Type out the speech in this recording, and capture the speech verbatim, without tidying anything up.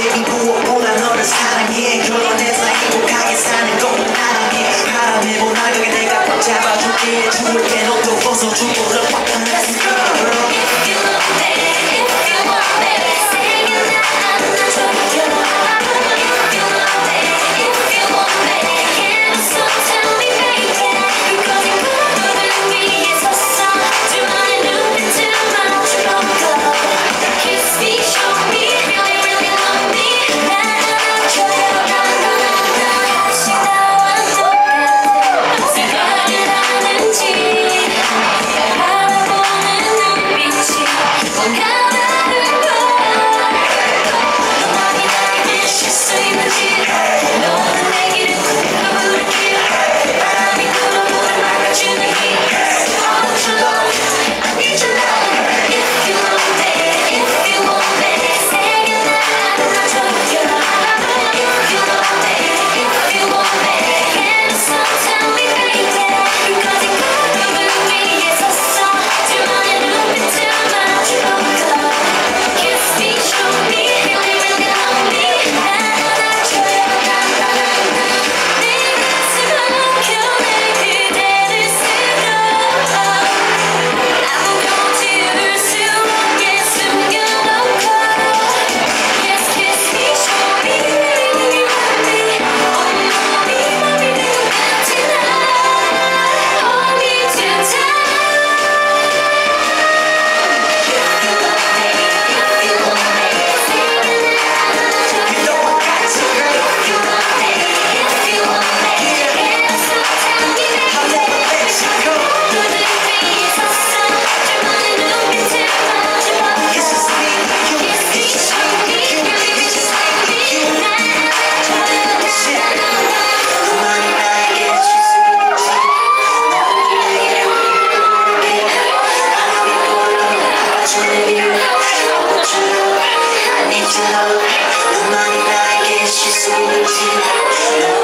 이 무엇보다 너를 사랑해. 결혼해서 행복하게 사는 것만 나랑해. 바람에 보나게 내가 꽉 잡아줄게. 추울게 너도 벗어주고 Let's go If you want me, if you want me 생각나 안아줘요. If you want me, if you want me Can't stop, tell me baby Because you 무릎 위에 섰어 둘만의 눈빛을 마주보고 Kiss me, show me, really really love me 날 안아줘요. 나나나나 혹시 나와 똑같아 생각을 하는지 바라보는 눈빛이 뭔가 다른 거야. 너만이 나를 미칠 수 있는지 너는 내 길을 부를게. 바람이 불어 너를 막아주는 힘 I want your love, I need your love. If you want me, if you want me 생각나 안아줘요. If you want me, if you want me Can't stop, tell me baby Because 이 무릎 위에 섰어 둘만의 눈빛을 마주보고 Kiss me, show me, really really love me 날 안아줘요. 나나나나 내 가슴 한켠에 그대를 쓰고 아무것도 지울 수 없게 숨겨놓고 Yes, kiss me, show me, really really love me 온몸이 맘이 된 것 같은 나 Hold me too I need your love. 너만이 나에게 실수인지